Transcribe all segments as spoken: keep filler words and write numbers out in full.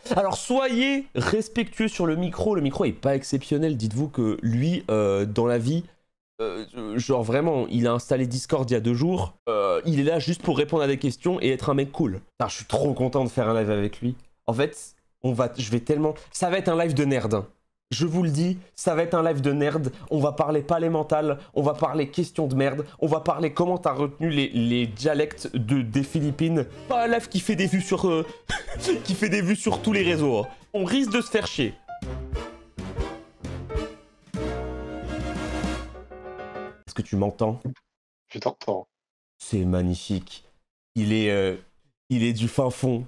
Alors soyez respectueux sur le micro, le micro est pas exceptionnel, dites-vous que lui, euh, dans la vie, euh, genre vraiment, il a installé Discord il y a deux jours, euh, il est là juste pour répondre à des questions et être un mec cool. Putain, je suis trop content de faire un live avec lui. En fait, on va, je vais tellement... Ça va être un live de nerd, hein. Je vous le dis, ça va être un live de nerd, on va parler palais mental, on va parler questions de merde, on va parler comment t'as retenu les, les dialectes de, des Philippines. Pas un live qui fait des vues sur... Euh, qui fait des vues sur tous les réseaux. Hein. On risque de se faire chier. Est-ce que tu m'entends? Je t'entends. C'est magnifique. Il est... Euh, il est du fin fond.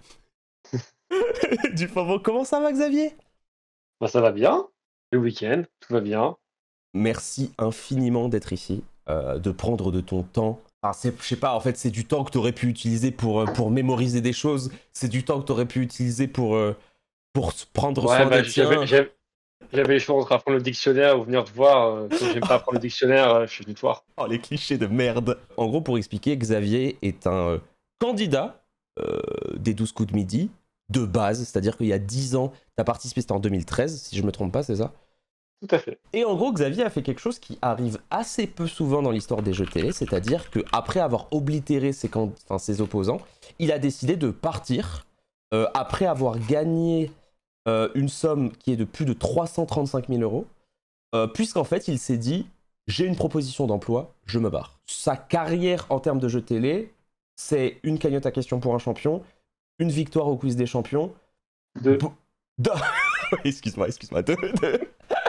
Du fin fond. Comment ça va, Xavier? Bah, ça va bien. Le week-end, tout va bien. Merci infiniment d'être ici, euh, de prendre de ton temps. Ah, je sais pas, en fait, c'est du temps que tu aurais pu utiliser pour, euh, pour mémoriser des choses. C'est du temps que tu aurais pu utiliser pour, euh, pour prendre Ouais, soin bah, des tiens. j'avais j'avais le choix entre apprendre le dictionnaire ou venir te voir. Euh, comme j'aime pas apprendre le dictionnaire, euh, je suis venu te voir. Oh, les clichés de merde. En gros, pour expliquer, Xavier est un euh, candidat euh, des douze coups de midi, de base, c'est-à-dire qu'il y a dix ans, tu as participé, c'était en deux mille treize, si je me trompe pas, c'est ça? Tout à fait. Et en gros, Xavier a fait quelque chose qui arrive assez peu souvent dans l'histoire des jeux télé, c'est-à-dire qu'après avoir oblitéré ses, can... enfin, ses opposants, il a décidé de partir euh, après avoir gagné euh, une somme qui est de plus de trois cent trente-cinq mille euros, euh, puisqu'en fait, il s'est dit « j'ai une proposition d'emploi, je me barre ». Sa carrière en termes de jeux télé, c'est une cagnotte à question pour un champion, une victoire au quiz des champions, Deux. De... excuse-moi, excuse-moi, deux, deux...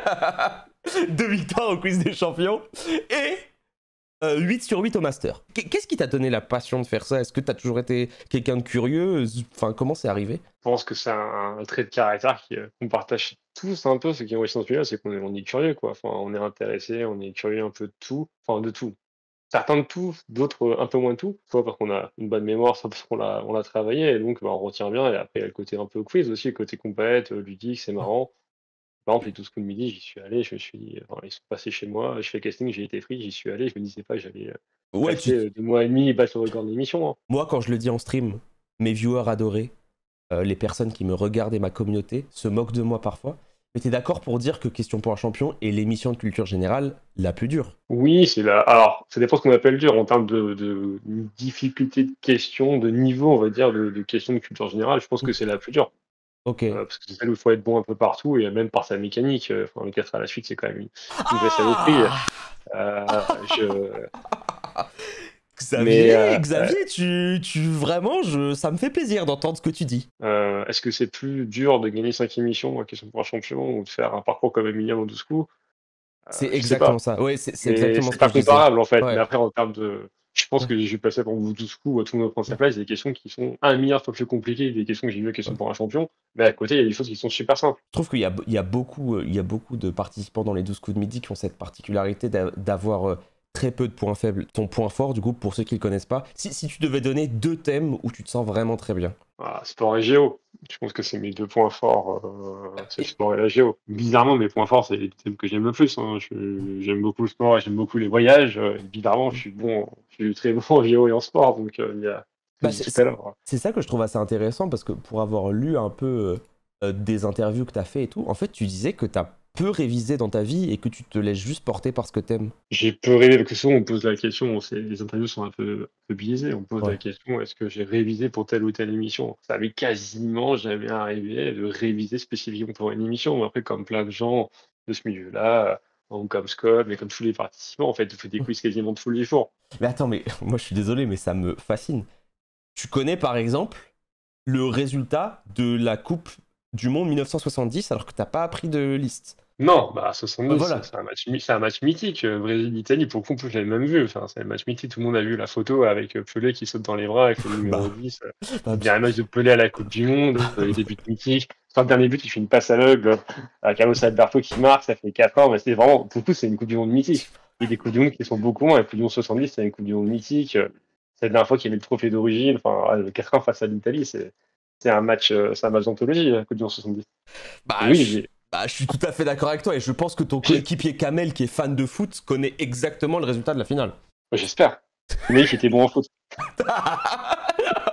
deux victoires au quiz des champions et euh, huit sur huit au master. Qu'est-ce qui t'a donné la passion de faire ça? Est-ce que t'as toujours été quelqu'un de curieux? Enfin, comment c'est arrivé? Je pense que c'est un, un trait de caractère qui, euh, qu'on partage tous un peu, ceux qui ont réussi dans ce milieu, c'est qu'on est, on est curieux, quoi. Enfin, on est intéressé, on est curieux un peu de tout. Enfin, de tout. Certains de tout, d'autres euh, un peu moins de tout. Soit parce qu'on a une bonne mémoire, soit parce qu'on l'a, on l'a travaillé, et donc bah, on retient bien. Et après, il y a le côté un peu quiz aussi, le côté compète, euh, ludique, c'est marrant. Par exemple, les douze coups de midi, j'y suis allé, je me suis dit, enfin, ils sont passés chez moi, je fais casting, j'ai été pris, j'y suis allé, je me disais pas que j'allais euh, Ouais, rester tu... euh, deux mois et demi et battre le record de l'émission. Hein. Moi, quand je le dis en stream, mes viewers adorés, euh, les personnes qui me regardent et ma communauté se moquent de moi parfois. Mais t'es d'accord pour dire que Question pour un champion est l'émission de culture générale la plus dure? Oui, c'est la... Alors, ça dépend ce qu'on appelle dur en termes de, de difficulté de questions, de niveau, on va dire, de, de questions de culture générale. Je pense que c'est la plus dure. Ok. Euh, parce que c'est celle où il faut être bon un peu partout, et même par sa mécanique. euh, Enfin, le quatre à la suite, c'est quand même une, une vraie saloperie. Ah Euh, je... Xavier, Mais euh, Xavier, tu, tu vraiment, je, ça me fait plaisir d'entendre ce que tu dis. euh, est-ce que c'est plus dur de gagner cinq émissions à Question pour un champion ou de faire un parcours comme Emilien en douze coups? C'est Euh, je sais pas. exactement ça. Ouais, c'est c'est Mais exactement c'est ce que pas je disais. comparable en fait. Mais Ouais. après, en termes de. Je pense Ouais. que j'ai passé pour vous douze coups, tout le monde prend sa place. Il y a des questions qui sont un milliard fois plus compliquées, des questions que j'ai vues à Question pour un champion. Mais à côté, il y a des choses qui sont super simples. Je trouve qu'il y a, il y, a beaucoup, euh, il y a beaucoup de participants dans les douze coups de midi qui ont cette particularité d'a- d'avoir euh, très peu de points faibles. Ton point fort, du coup, pour ceux qui ne le connaissent pas, si, si tu devais donner deux thèmes où tu te sens vraiment très bien. Voilà, sport et géo. Je pense que c'est mes deux points forts. Euh, c'est le Et- sport et la géo. Bizarrement, mes points forts, c'est les thèmes que j'aime le plus. Hein. Je- J'aime beaucoup le sport et j'aime beaucoup les voyages. Euh, bizarrement, je suis bon, je suis très bon en géo et en sport. Donc, euh, il y a Bah, tout c'est à c'est- l'heure. c'est ça que je trouve assez intéressant parce que pour avoir lu un peu euh, euh, des interviews que tu as fait et tout, en fait, tu disais que tu as peu révisé dans ta vie et que tu te laisses juste porter par ce que t'aimes. J'ai peu rêvé, parce que souvent on me pose la question, c'est- les interviews sont un peu, un peu biaisées, on me pose la Ouais. question, est-ce que j'ai révisé pour telle ou telle émission? Ça m'est quasiment jamais arrivé de réviser spécifiquement pour une émission. Après, comme plein de gens de ce milieu-là, ou comme Scott, mais comme tous les participants, en fait, on fait des quiz quasiment tous les jours. Mais attends, mais moi je suis désolé, mais ça me fascine. Tu connais par exemple le résultat de la Coupe du Monde mille neuf cent soixante-dix alors que t'as pas appris de liste. Non, bah Euh, soixante-dix, voilà. c'est un match, my- c'est un match mythique. euh, Brésil-Italie, pour le coup, en plus, je l'avais même vu. Enfin, c'est un match mythique. Tout le monde a vu la photo avec euh, Pelé qui saute dans les bras avec le numéro Bah, dix. euh, bah, Il y a un match de Pelé à la Coupe du Monde, euh, des buts mythiques. Enfin, le dernier but, il fait une passe à l'aveugle euh, à Carlos Alberto qui marque, ça fait quatre ans. Mais c'est vraiment, pour le coup, c'est une Coupe du Monde mythique. Il y a des Coupes du Monde qui sont beaucoup moins. La Coupe du Monde soixante-dix, c'est une Coupe du Monde mythique. euh, C'est la dernière fois qu'il y avait le trophée d'origine. Enfin, euh, quatre ans face à l'Italie, c'est c'est un match, euh, c'est un match d'anthologie, la Coupe du Monde soixante-dix. Et bah, oui, je, j'ai. bah, je suis tout à fait d'accord avec toi et je pense que ton j'ai- coéquipier Kamel qui est fan de foot connaît exactement le résultat de la finale. J'espère. Mais il était bon en foot.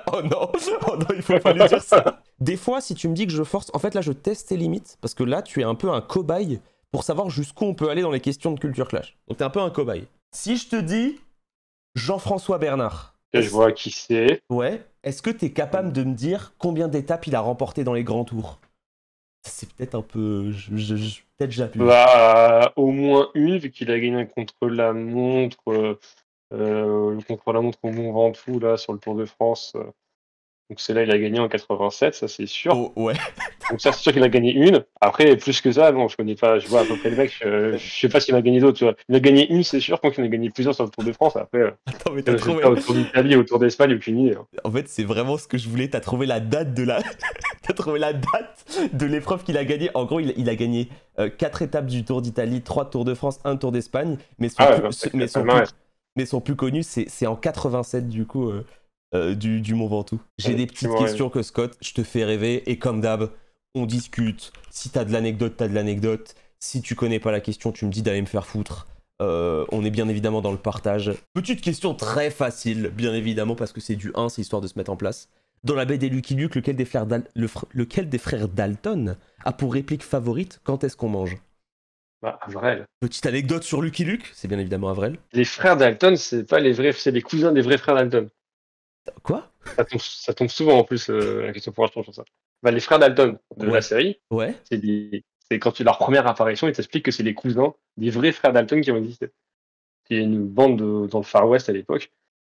Oh non, oh non, il faut pas lui dire ça. Des fois, si tu me dis que je force, en fait là je teste tes limites, parce que là tu es un peu un cobaye pour savoir jusqu'où on peut aller dans les questions de culture clash. Donc t'es un peu un cobaye. Si je te dis Jean-François Bernard. Et je vois qui c'est. Ouais. Est-ce que t'es capable de me dire combien d'étapes il a remporté dans les grands tours? C'est peut-être un peu... Je, je, je... Peut-être j'appuie. Bah, au moins une, vu qu'il a gagné un contre-la-montre, euh, euh, le contre-la-montre au Mont Ventoux, là, sur le Tour de France. euh. Donc c'est là, il a gagné en quatre-vingt-sept, ça c'est sûr. Oh, ouais. Donc ça, c'est sûr qu'il a gagné une. Après, plus que ça, non, je connais pas, je vois à peu près le mec, euh, je sais pas s'il a gagné d'autres, tu vois. Il a gagné une, c'est sûr, quand il en a gagné plusieurs sur le Tour de France. Après, euh, Attends, mais le t'as trouvé... résultat au Tour d'Italie, au Tour d'Espagne, aucune idée. hein. En fait, c'est vraiment ce que je voulais. T'as trouvé la date de la... T'as trouvé la date de l'épreuve qu'il a gagnée. En gros, il, il a gagné euh, quatre étapes du Tour d'Italie, trois Tours de France, un Tour d'Espagne. Mais son, Ah ouais, plus, bah, ce- c'est mais son, pas mal. plus, mais son plus connu, c'est c'est en quatre-vingt-sept, du coup, euh, euh, du, du Mont Ventoux. J'ai Ouais, des tu petites m'aurais- questions que Scott, je te fais rêver. Et comme d'hab, on discute. Si t'as de l'anecdote, t'as de l'anecdote. Si tu connais pas la question, tu me dis d'aller me faire foutre. Euh, on est bien évidemment dans le partage. Petite question très facile, bien évidemment, parce que c'est du un, c'est histoire de se mettre en place. Dans la B D Lucky Luke, lequel des frères, Dal- le fr- lequel des frères Dalton a pour réplique favorite quand est-ce qu'on mange? Bah, Avrel. Petite anecdote sur Lucky Luke, c'est bien évidemment Avrel. Les frères Dalton, c'est pas les vrais, c'est les cousins des vrais frères Dalton. Quoi? Ça tombe, ça tombe souvent en plus, euh, la question pour l'instant sur ça. Bah, les frères Dalton de Ouais. la série, Ouais. c'est des- c'est quand tu leur première apparition, ils t'expliquent que c'est les cousins des vrais frères Dalton qui ont existé. Il y a une bande de- dans le Far West à l'époque,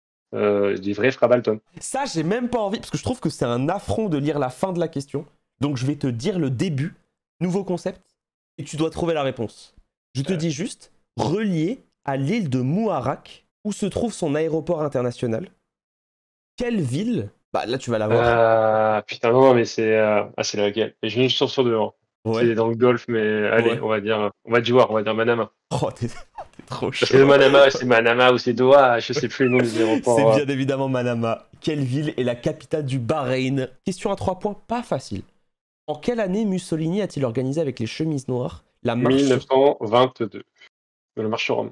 euh, des vrais frères Dalton. Ça, j'ai même pas envie, parce que je trouve que c'est un affront de lire la fin de la question. Donc je vais te dire le début, nouveau concept, et tu dois trouver la réponse. Je te Ouais. dis juste, relié à l'île de Muharraq, où se trouve son aéroport international, quelle ville... Bah là, tu vas la voir. Ah putain, non, mais c'est euh, ah, c'est laquelle? Et je suis sur sur deux. hein. Ouais. C'est dans le golfe, mais allez, Ouais. on va dire, on va dire, on va dire Manama. Oh, t'es t'es trop chaud. C'est Manama, c'est Manama ou c'est Doha, je sais plus le nom des aéroports. C'est bien évidemment Manama. Quelle ville est la capitale du Bahreïn? Question à trois points, pas facile. En quelle année Mussolini a-t-il organisé avec les chemises noires la marche mille neuf sur... cent vingt-deux. Le marche sur Rome.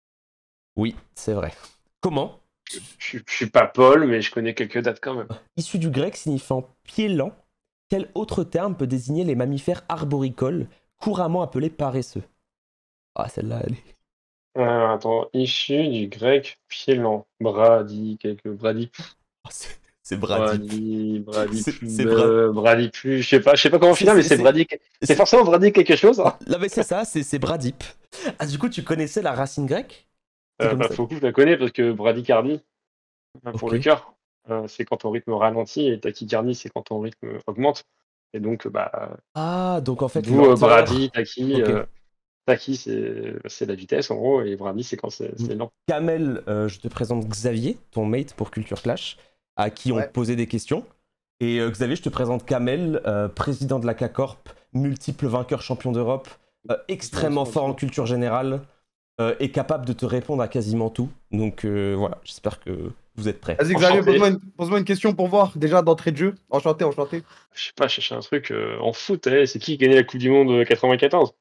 Oui, c'est vrai. Comment? Je, suis- je suis pas Paul, mais je connais quelques dates quand même. Issu du grec signifiant pied lent, quel autre terme peut désigner les mammifères arboricoles couramment appelés paresseux? Ah, celle-là, elle est... Euh, attends, issu du grec pied lent. Brady, quelques Brady, Oh, c'est c'est Bradip. Brady, Brady, C'est- plus, c'est euh, Brady plus, je sais pas, je sais pas comment C'est- finir, mais c'est- c'est c'est- Brady. c'est- C'est forcément Brady quelque chose. Hein. Là, mais c'est ça, c'est c'est Bradip. Ah, du coup, tu connaissais la racine grecque? C'est Euh, comme bah, ça. faut que je la connais parce que bradycardie, euh, pour Ok. le cœur, euh, c'est quand ton rythme ralentit et tachycardie, c'est quand ton rythme augmente. Et donc, euh, bah, Ah, donc en fait, d'où euh, lenteur. Brady, tachy. Ok. euh, tachy, c'est c'est la vitesse en gros, et Brady, c'est quand c'est c'est lent. Kamel, euh, je te présente Xavier, ton mate pour Culture Clash, à qui on Ouais. posait des questions. Et euh, Xavier, je te présente Kamel, euh, président de la K Corp, multiple vainqueur champion d'Europe, euh, extrêmement fort en culture générale, euh, et capable de te répondre à quasiment tout. Donc euh, voilà, j'espère que vous êtes prêts. Vas-y, Xavier, Enchanté. pose-moi une, pose-moi une question pour voir, déjà d'entrée de jeu. Enchanté, enchanté. Je sais pas, je cherchais un truc euh, en foot, eh, c'est qui qui a gagné la Coupe du Monde euh, quatre-vingt-quatorze?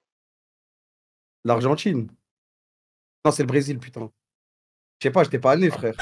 L'Argentine. Non, c'est le Brésil, putain. Je sais pas, j'étais pas né, frère.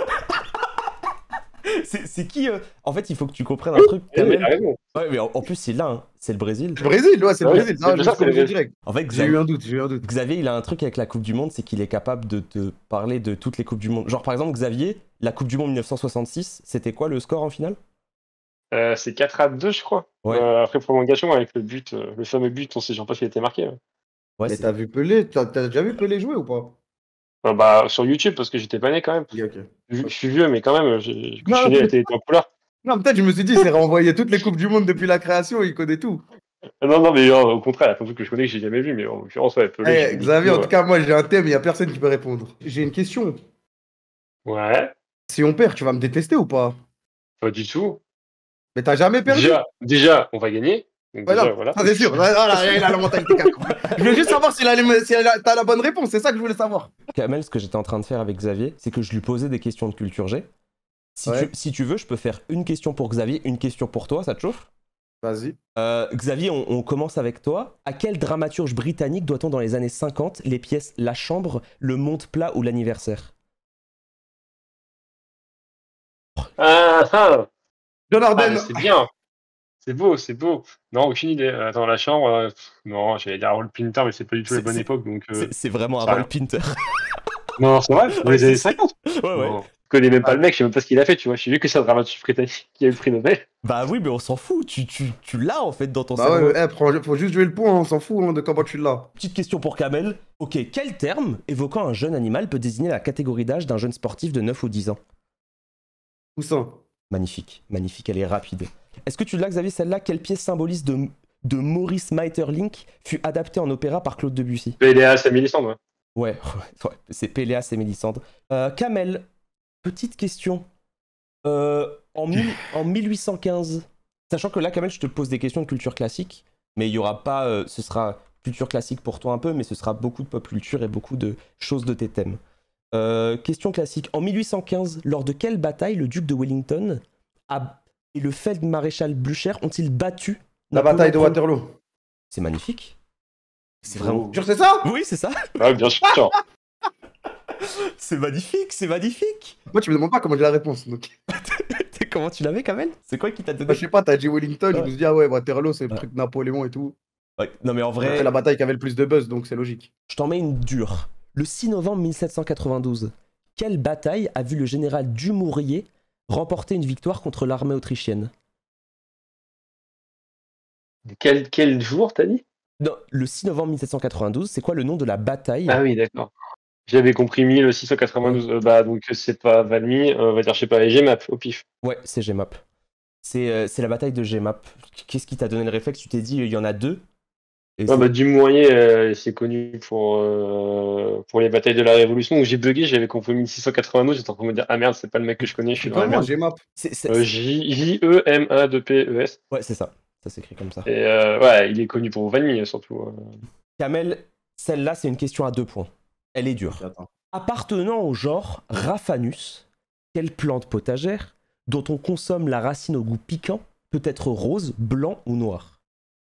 C'est c'est qui euh, En fait, il faut que tu comprennes un truc, Eh, mais Kamel. t'as raison. Ouais, mais en, en plus, c'est là, hein, c'est le Brésil. Le Brésil, ouais, c'est le Ouais, Brésil. c'est Ah, je ça, me c'est suis le corrigé Brésil. direct. En fait, J'ai Xavier, eu un doute, j'ai eu un doute. Xavier, il a un truc avec la Coupe du Monde, c'est qu'il est capable de te parler de toutes les Coupes du Monde. Genre, par exemple, Xavier, la Coupe du Monde mille neuf cent soixante-six, c'était quoi le score en finale? Euh, c'est quatre à deux, je crois. Ouais. Euh, après prolongation, avec le but, euh, le fameux but, on sait pas s'il a été marqué. hein. Ouais, Mais c'est- t'as vu Pelé? T'as t'as déjà vu Pelé jouer ou pas? Euh, bah, sur YouTube, parce que j'étais pas né quand même. Ok, ok. Je, je suis vieux, mais quand même, j'ai- je Non, suis né à la télé en couleur. Non, peut-être je me suis dit, c'est renvoyé toutes les Coupes du Monde depuis la création, il connaît tout. Euh, Non, non, mais euh, au contraire, il y a plein de trucs que je connais que j'ai jamais vu, mais en l'occurrence, ouais, Pelé, Eh, j'ai vu Xavier, tout, en tout cas, moi j'ai un thème, il y a personne qui peut répondre. J'ai une question. euh. Ouais, Si on perd, tu vas me détester ou pas? pas du tout. Mais t'as jamais perdu? Déjà, déjà, on va gagner. Donc Ouais, déjà, non, voilà. ça c'est sûr. Voilà, il a la mentalité caca. Je voulais juste savoir s'il allait me- si elle a- t'as la bonne réponse, c'est ça que je voulais savoir. Kamel, ce que j'étais en train de faire avec Xavier, c'est que je lui posais des questions de culture G. Si, Ouais. tu, si tu veux, je peux faire une question pour Xavier, une question pour toi, ça te chauffe? Vas-y. Euh, Xavier, on, on commence avec toi. À quel dramaturge britannique doit-on dans les années cinquante les pièces La Chambre, Le Monde Plat ou L'Anniversaire? Ah, ah, John Ah, Arden. mais c'est bien. C'est beau, c'est beau. Non, aucune idée. Attends, la chambre. euh, pff, non, j'allais dire Roll Pinter, mais c'est pas du tout la C'est- bonne c'est- époque, donc. euh, C'est c'est vraiment c'est un rien. role pinter. Non, c'est vrai, dans Ouais, les années si, si. cinquante. Ouais, ouais. Non. Je connais même pas Ah. le mec, je sais même pas ce qu'il a fait, tu vois. J'ai vu que c'est un dramaturge britannique qui a eu le prix Nobel. Bah oui, mais on s'en fout. Tu, tu, tu l'as en fait dans ton Bah cerveau. ouais, eh, prends- faut juste jouer le point, on s'en fout hein, de comment tu l'as. Petite question pour Kamel. Ok, quel terme évoquant un jeune animal peut désigner la catégorie d'âge d'un jeune sportif de neuf ou dix ans? Poussin. Magnifique, magnifique, elle est rapide. Est-ce que tu l'as, Xavier, celle-là? Quelle pièce symboliste de, de Maurice Maeterlinck fut adaptée en opéra par Claude Debussy? Péléas à Mélisande, ouais. Ouais, ouais, ouais, c'est Péléas et Mélisandre. Euh, Kamel, petite question. Euh, en, mille- en mille huit cent quinze, sachant que là, Kamel, je te pose des questions de culture classique, mais il y aura pas, euh, ce sera culture classique pour toi un peu, mais ce sera beaucoup de pop culture et beaucoup de choses de tes thèmes. Euh, question classique. En mille huit cent quinze, lors de quelle bataille le duc de Wellington a- et le feldmaréchal Blücher ont-ils battu La Napoléon bataille de Ier? Waterloo. C'est magnifique. C'est vraiment. Jure, c'est ça? Oui, c'est ça. Ah, bien sûr. C'est magnifique, c'est magnifique. Moi, tu me demandes pas comment j'ai la réponse. Donc... Comment tu l'avais, Kamel? C'est quoi qui t'a donné? Bah, je sais pas, t'as dit Wellington, je Ouais. me suis dit, ah ouais, Waterloo, c'est le Ouais. truc de Napoléon et tout. Ouais, non mais en Après, vrai, la bataille qui avait le plus de buzz, donc c'est logique. je t'en mets une dure. Le six novembre mille sept cent quatre-vingt-douze, quelle bataille a vu le général Dumouriez remporter une victoire contre l'armée autrichienne? Quel, quel jour, t'as dit? Non, le six novembre mille sept cent quatre-vingt-douze, c'est quoi le nom de la bataille? Ah oui, d'accord. J'avais compris mille six cent quatre-vingt-douze. Euh, bah, donc c'est pas Valmy, euh, on va dire, je sais pas, G M A P au pif. Ouais, c'est G M A P. C'est euh, c'est la bataille de G M A P. Qu'est-ce qui t'a donné le réflexe? Tu t'es dit, il y en a deux? Et Ouais, c'est- bah, Dumouriez, euh, c'est connu pour, euh, pour les batailles de la Révolution. Donc j'ai bugué, j'avais compris mille six cent quatre-vingt-douze, j'étais en train de me dire, ah merde, c'est pas le mec que je connais, je suis dans la Comment, merde. G M A P? c'est- c'est- Euh, J- J-E-M-A deux P E S. Ouais, c'est ça. Ça s'écrit comme ça. Et euh, ouais, il est connu pour Valmy, surtout. euh. Kamel, celle-là, c'est une question à deux points. Elle est dure. Attends. Appartenant au genre Raphanus, quelle plante potagère, dont on consomme la racine au goût piquant, peut être rose, blanc ou noir?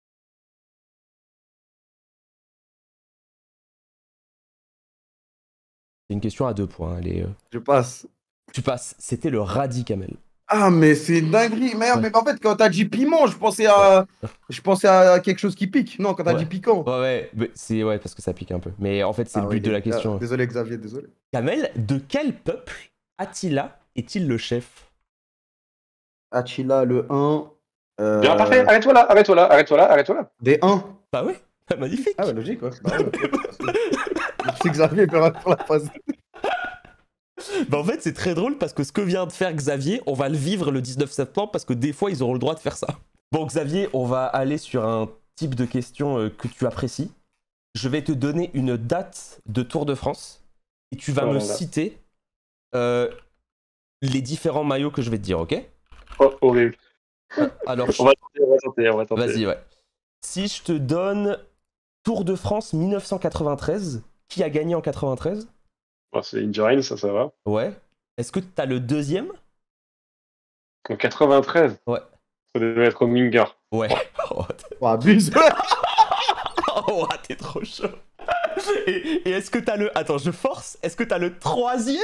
C'est une question à deux points. Elle est, euh, Je passe. Tu passes. C'était le radis, Kamel. Ah, mais c'est une dinguerie. Merde, Ouais. mais en fait, quand t'as dit piment, je pensais à. Je pensais à quelque chose qui pique. Non, quand t'as Ouais. dit piquant. Ouais, ouais, mais c'est ouais, parce que ça pique un peu. Mais en fait, c'est Ah le ouais, but de la dé- question. ah, désolé, Xavier, désolé. Kamel, de quel peuple Attila est-il le chef? Attila, le un. euh, Bien, parfait, arrête-toi là, arrête-toi là, arrête-toi là, arrête-toi là. Des un. Bah ouais, magnifique. Ah, ouais, logique, ouais. Bah, ouais. Merci, Xavier, pour la pour la phrase. Bah en fait, c'est très drôle parce que ce que vient de faire Xavier, on va le vivre le dix-neuf septembre parce que des fois, ils auront le droit de faire ça. Bon, Xavier, on va aller sur un type de question euh, que tu apprécies. Je vais te donner une date de Tour de France et tu vas Oh me là là. citer euh, les différents maillots que je vais te dire, ok? Oh, horrible. Alors, je- On va tenter, on va tenter, on va tenter. vas-y, ouais. Si je te donne Tour de France mille neuf cent quatre-vingt-treize, qui a gagné en quatre-vingt-treize? Bon, c'est Injurine, ça, ça va. Ouais. Est-ce que t'as le deuxième? En quatre-vingt-treize. Ouais. Ça devait être Minger. Ouais. Oh, t'es- Oh, abuse. oh, t'es trop chaud. Et, et est-ce que t'as le... Attends, je force. Est-ce que t'as le troisième?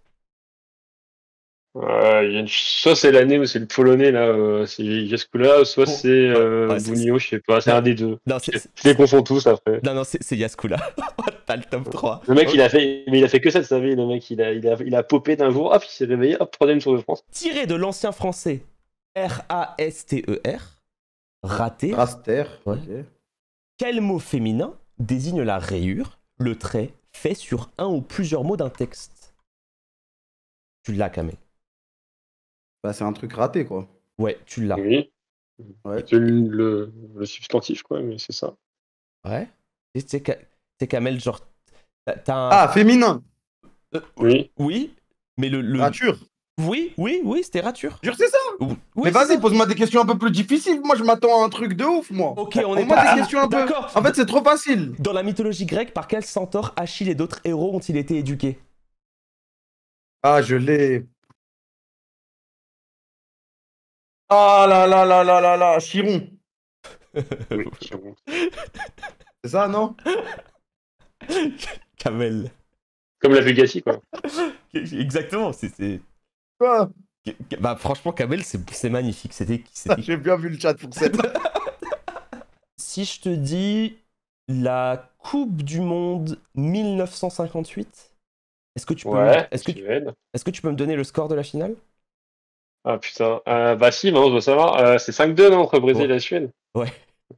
Euh, il y a une- Soit c'est l'année où c'est le Polonais, là, euh, c'est Yaskula, soit Bon. c'est euh, Ouais, c'est- Bounio, je sais pas, c'est Non. un des deux. Non, Je c'est... je les confonds tous après. Non, non, c'est, c'est Yaskula. T'as le top trois. Le mec, il a fait, mais il a fait que ça, vous savez, le mec, il a, il a, il a popé d'un jour, hop, il s'est réveillé, hop, troisième Tour de France. Tiré de l'ancien français R A S T E R, raté, Raster. Ouais. Ok. quel mot féminin désigne la rayure, le trait fait sur un ou plusieurs mots d'un texte? Tu l'as, Kamel. Bah, c'est un truc raté, quoi. Ouais, tu l'as. Oui. Ouais. C'est le, le, le substantif, quoi, mais c'est ça. Ouais. Tu sais, Ka- tu sais, Kamel, genre... T'as, t'as un... Ah, féminin. Euh, Oui. Oui, mais le... le... Rature. Oui, oui, oui, c'était rature. Jure, c'est ça. Oui, Mais c'est vas-y, ça. pose-moi des questions un peu plus difficiles. Moi, je m'attends à un truc de ouf, moi. Ok, on est Pose-moi pas... des questions un peu. D'accord. En fait, c'est trop facile. Dans la mythologie grecque, par quel centaure Achille et d'autres héros ont-ils été éduqués? Ah, je l'ai. Ah là là là là là là, Chiron. Oui, c'est bon. C'est ça, non? Kamel. Comme la Bugatti, quoi. Exactement, c'est... c'est... Quoi? Bah franchement, Kamel, c'est magnifique. C'était qui? J'ai bien vu le chat pour cette. Si je te dis la Coupe du Monde mille neuf cent cinquante-huit, est-ce que tu peux, Ouais, me... est-ce que tu... Suède. est-ce que tu peux me donner le score de la finale? Ah putain. Euh, bah si, maintenant je dois savoir. Euh, c'est cinq deux, non, entre Brésil Ouais. et la Suède. Ouais.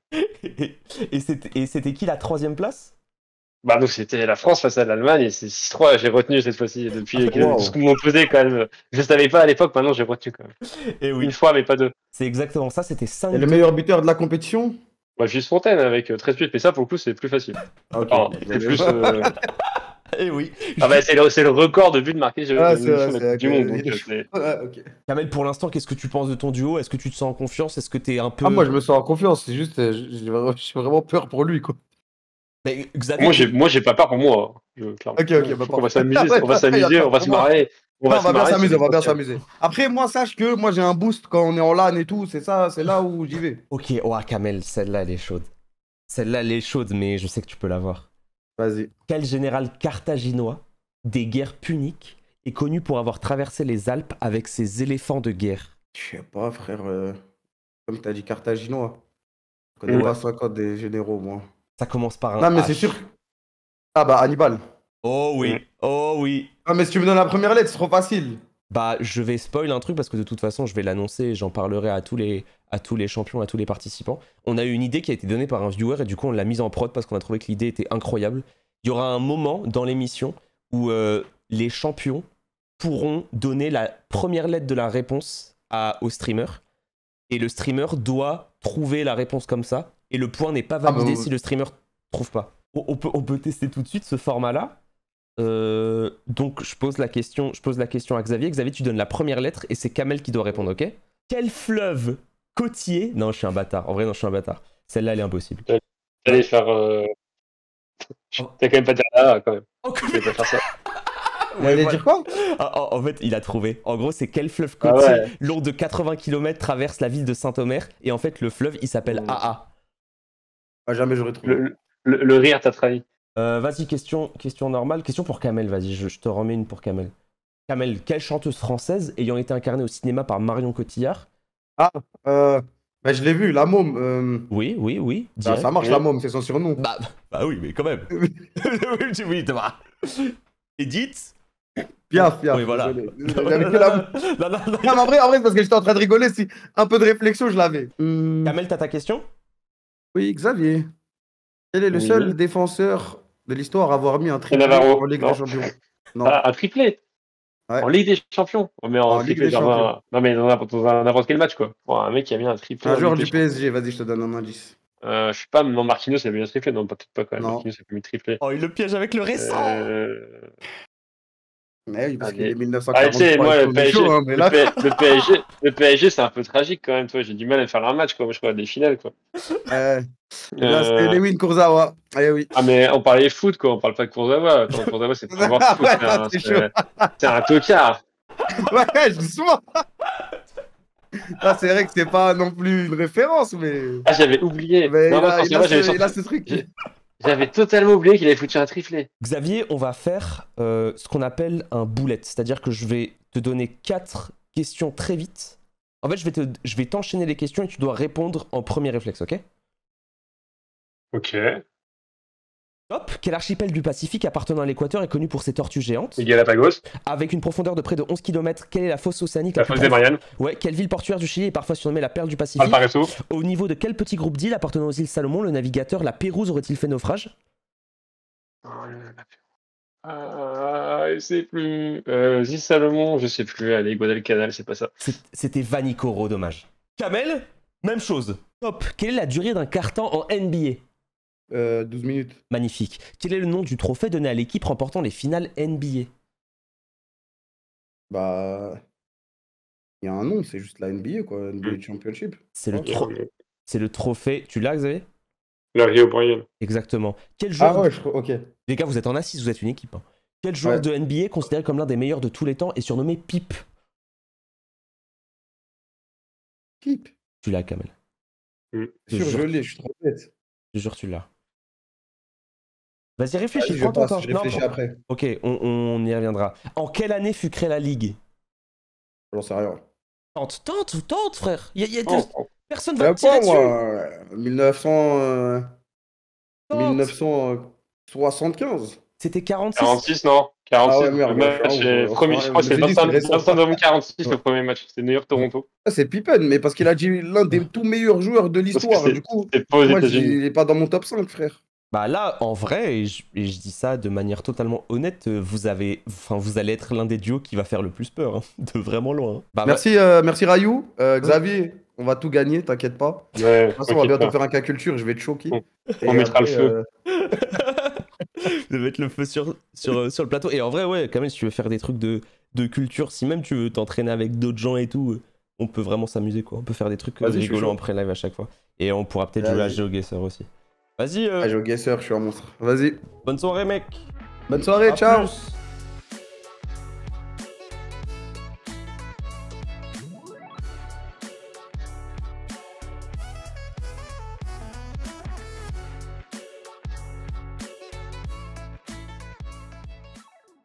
Et c'était qui la troisième place? Bah donc c'était la France face à l'Allemagne et c'est six trois, j'ai retenu cette fois-ci depuis Ah, que- wow. tout ce qu'on m'a posé quand même. Je savais pas à l'époque, maintenant j'ai retenu quand même. Et oui, Une fois mais pas deux. c'est exactement ça, c'était cinq Et le meilleur buteur de la compétition? Bah juste Fontaine avec euh, treize buts, mais ça pour le coup c'est plus facile. Ah, ok. Enfin, c'est plus. euh, Et oui. Ah bah c'est le, c'est le record de buts marqués sur Ah, une c'est vrai, émission de c'est la vrai Coupe du que- Monde. Donc, il est euh, chaud. c'est- Ouais, ok. Kamel, pour l'instant, qu'est-ce que tu penses de ton duo? Est-ce que tu te sens en confiance? Est-ce que t'es un peu... Ah, moi, je me sens en confiance. C'est juste, euh, j'ai vraiment j'ai vraiment peur pour lui, quoi. Mais Xavier, Moi j'ai moi j'ai pas peur pour moi. hein. Je- clairement. Ok, ok, Je bah, trouve qu'on va parfait. s'amuser, Ouais, on va il y a s'amuser, pas on va pour se moi. marrer. On Non, va on se va bien marrer, c'est s'amuser, on va bien l'essentiel. s'amuser. Après, moi, sache que moi, j'ai un boost quand on est en LAN et tout. C'est ça, c'est là où j'y vais. ok, oh Kamel, celle-là elle est chaude. Celle-là elle est chaude, mais je sais que tu peux l'avoir. Vas-y. Quel général carthaginois des guerres puniques est connu pour avoir traversé les Alpes avec ses éléphants de guerre? Je sais pas, frère. euh, Comme t'as dit, carthaginois. Je connais Ouais. pas cinquante des généraux, moi. Ça commence par un Non, mais H. c'est sûr. Ah, bah, Hannibal. Oh oui, Mm. oh oui. Ah, mais si tu me donnes la première lettre, c'est trop facile. Bah, je vais spoil un truc parce que de toute façon, je vais l'annoncer et j'en parlerai à tous les à tous les champions, à tous les participants. On a eu une idée qui a été donnée par un viewer et du coup, on l'a mise en prod parce qu'on a trouvé que l'idée était incroyable. Il y aura un moment dans l'émission où euh, les champions pourront donner la première lettre de la réponse à, au streamer et le streamer doit trouver la réponse comme ça et le point n'est pas validé Ah bah, si le streamer trouve pas. On, on peut, on peut tester tout de suite ce format-là. Euh, donc je pose la question, je pose la question à Xavier. Xavier, tu donnes la première lettre et c'est Kamel qui doit répondre, ok? Quel fleuve côtier... Non, je suis un bâtard. En vrai, non, je suis un bâtard. Celle-là, elle est impossible. Allez faire. Euh... Oh. T'as quand même pas dire là quand même. Oh, Je vais pas faire ça. Il allait voilà. dire quoi? Ah, en, en fait, il a trouvé. En gros, c'est quel fleuve Ah côtier ouais. long de quatre-vingts kilomètres traverse la ville de Saint-Omer et en fait, le fleuve, il s'appelle Mmh. A A. Ah, jamais j'aurais trouvé. Le, le, le rire t'a trahi. Euh, vas-y, question, question normale. Question pour Kamel, vas-y, je, je te remets une pour Kamel. Kamel, quelle chanteuse française ayant été incarnée au cinéma par Marion Cotillard? Ah, euh, bah, je l'ai vu, la môme. euh, Oui, oui, oui. bah, direct. ça marche, Oui. la môme, c'est son surnom. Bah, bah oui, mais quand même. oui, tu- oui, tu vois. Edith? Piaf, piaf. Oui, voilà. désolé. J'avais que la môme. Non, non, non. Non, mais en vrai, en vrai, c'est parce que j'étais en train de rigoler. Si un peu de réflexion, je l'avais. Hmm, Kamel, t'as ta question? Oui, Xavier. Quel est le Oui. seul défenseur de l'histoire à avoir mis un triplé Navarro, en Ligue non. des Champions? Non. Ah, un triplé. Ouais. En Ligue des Champions. Oh, mais en, En Ligue triplé, des genre Champions. un- Non mais dans n'importe dans un- n'importe quel match quoi. Bon, un mec qui a mis un triplé. Un en joueur Ligue du des P S G, vas-y, je te donne un indice. Champions. Euh, je sais pas, non Marquinhos il a mis un triplé, non peut-être pas quand même. Non. Marquinhos il a pas mis triplé. Oh, il le piège avec le récent. Euh... Mais oui, parce Allez. qu'il est Ah tu mille neuf cent quarante-trois. sais, moi ils le sont P S G, chauds, hein, mais le, là... P- le P S G, le P S G c'est un peu tragique quand même. Toi, j'ai du mal à faire un match quoi. Moi je regarde des finales quoi. Euh, Là, c'était Euh, Lewin Kurzawa. Eh oui. Ah mais on parlait foot quoi, on parle pas de Kurzawa. Attends, Kurzawa c'est pas un joueur de foot, Ouais, c'est un- c'est c'est c'est un tocard. Ouais, je dis souvent. Ah, c'est vrai que c'est pas non plus une référence, mais. Ah j'avais oublié. Mais Non, il, moi, a, il, Kurzawa, a j'avais ce, sorti- il a ce truc. j'ai- J'avais totalement oublié qu'il avait foutu un triplé. Xavier, on va faire euh, ce qu'on appelle un bullet, c'est-à-dire que je vais te donner quatre questions très vite. En fait, je vais te, je vais t'enchaîner les questions et tu dois répondre en premier réflexe, ok? Ok. Hop, quel archipel du Pacifique appartenant à l'équateur est connu pour ses tortues géantes? Les Galapagos, Avec une profondeur de près de onze kilomètres, quelle est la fosse océanique la, la plus fosse des profonde? Mariannes, Ouais, quelle ville portuaire du Chili est parfois surnommée la perle du Pacifique? Valparaiso, Au niveau de quel petit groupe d'îles appartenant aux îles Salomon, le navigateur La Pérouse aurait-il fait naufrage? Ah, je sais plus. Euh, Zil Salomon, je sais plus. Allez, Guadalcanal, c'est pas ça. C'est- C'était Vanikoro, dommage. Kamel, même chose. Top. Quelle est la durée d'un carton en N B A? Euh, douze minutes. Magnifique. Quel est le nom du trophée donné à l'équipe remportant les finales N B A? Bah. Il y a un nom, c'est juste la N B A, quoi. N B A Championship. C'est le, Ok. tro- c'est le trophée. Tu l'as, Xavier? La Rio Bryan. Exactement. Quel joueur Ah ouais, je crois. Ok. Les gars, vous êtes en assise, vous êtes une équipe. hein. Quel joueur Ouais. de N B A considéré comme l'un des meilleurs de tous les temps est surnommé Pipe? Keep. Tu l'as, Kamel. Sûr, Je je jure. l'ai, je suis trop bête. Je jure, tu l'as. Vas-y, réfléchis, Vas-y, je prends ton passe, temps. je Non, réfléchis prends- après. Ok, on, on y reviendra. En quelle année fut créée la Ligue? J'en sais rien. Tente, tente, tente, frère. Y a, y a de- Non, non. Personne Je va sais te tirer pas, dessus. moi. mille neuf cents, euh, Tente. mille neuf cent soixante-quinze. C'était quarante-six. quarante-six, non. Ah ouais, quarante-six, merde, le bah, je suis match un ouf, est ouais. premier, Enfin, je crois je que me c'est suis dit, c'est vingt-cinq récent. vingt-cinq novembre quarante-six, le premier match. C'était New York-Toronto. Ah, c'est Pippen, mais parce qu'il a dit l'un des tout meilleurs joueurs de Parce que l'histoire. c'est Du coup, c'est pas aux moi, États-Unis. il est pas dans mon top cinq, frère. Bah là, en vrai, et je, et je dis ça de manière totalement honnête, euh, vous avez, enfin, vous allez être l'un des duos qui va faire le plus peur, hein, de vraiment loin. hein. Bah, Merci, euh, merci Rayou. Euh, Xavier, on va tout gagner, t'inquiète pas. De Ouais, toute façon, on va t'inquiète bientôt pas. faire un cas culture, je vais te choquer. On- Et on mettra le après, feu. euh, de mettre le feu sur, sur, sur le plateau. Et en vrai, ouais, quand même, si tu veux faire des trucs de, de culture, si même tu veux t'entraîner avec d'autres gens et tout, euh, on peut vraiment s'amuser, quoi. On peut faire des trucs euh, Vas-y, je suis rigolants chaud. après live à chaque fois. Et on pourra peut-être jouer à Vas-y. GeoGuessr aussi. Vas-y, euh, Ah, j'ai au guesseur, je suis un monstre. Vas-y. bonne soirée, mec. Bonne soirée, À ciao. plus.